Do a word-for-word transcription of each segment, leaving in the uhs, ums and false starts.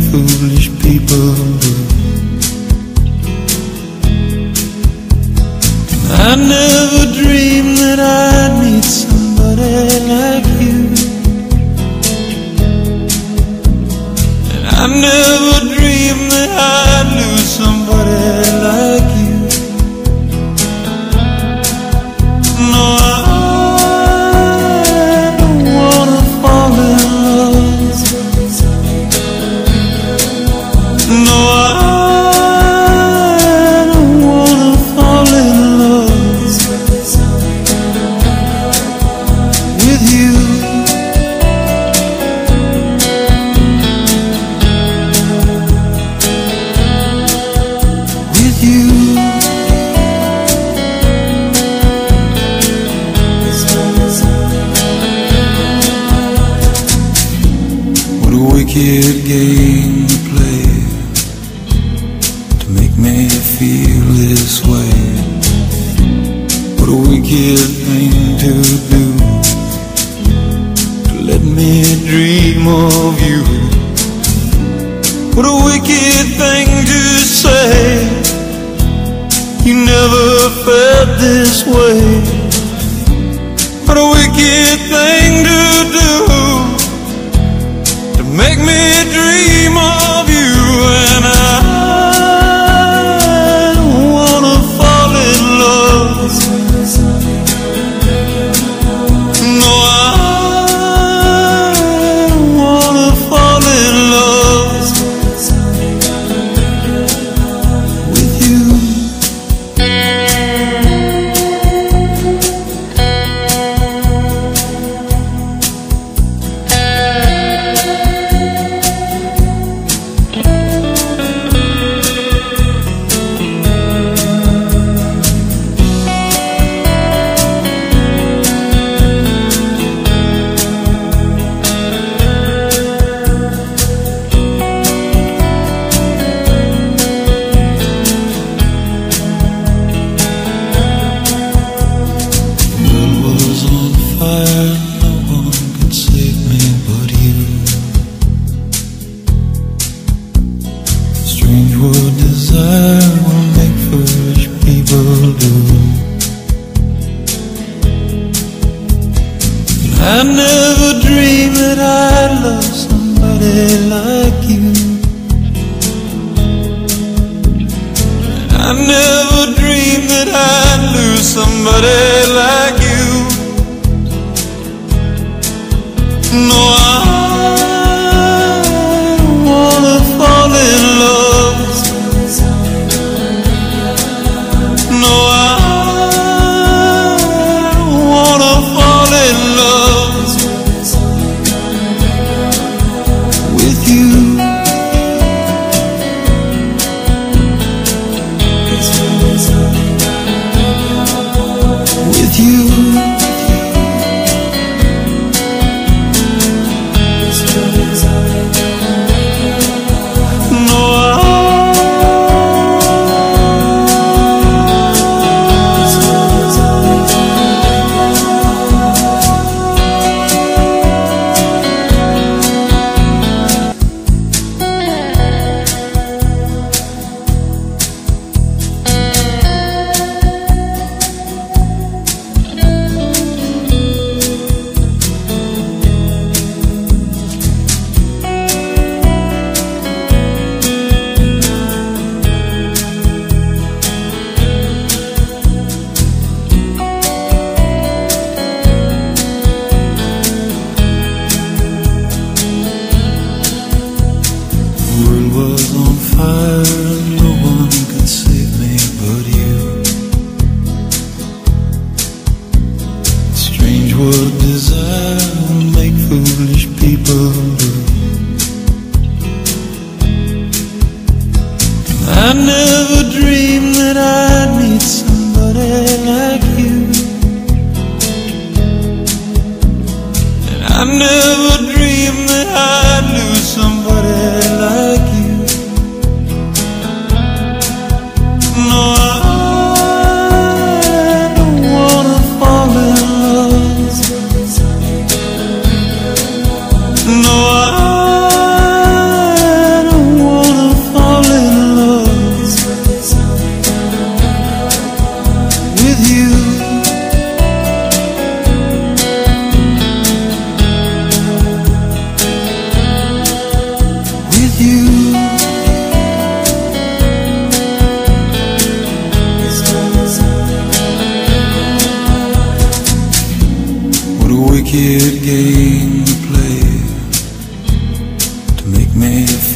foolish people do. I never dreamed that I'd meet somebody like you, and I never dreamed that I'd lose somebody like you. No, I don't wanna fall in love. No, I wicked game to play to make me feel this way. What a wicked thing to do, to let me dream of you. What a wicked thing to say, you never felt this way. What a wicked thing to do, make me dream of you. And I don't wanna fall in love. No, I don't wanna fall in love with you. Strange what desire will make foolish people do. I never dreamed that I'd love somebody like you, and I never dreamed that I'd lose somebody like you. No, I don't wanna fall in love. No, I don't wanna fall in love with you. With you. No one could save me but you. Strange what desire will make foolish people do. I never dreamed that I'd meet somebody like you, and I never dreamed that I'd lose somebody like you. No, I don't wanna fall in love. No, I don't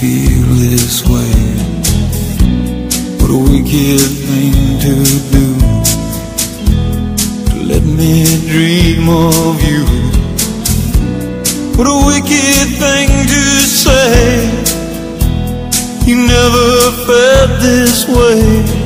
feel this way. What a wicked thing to do, to let me dream of you. What a wicked thing to say, you never felt this way.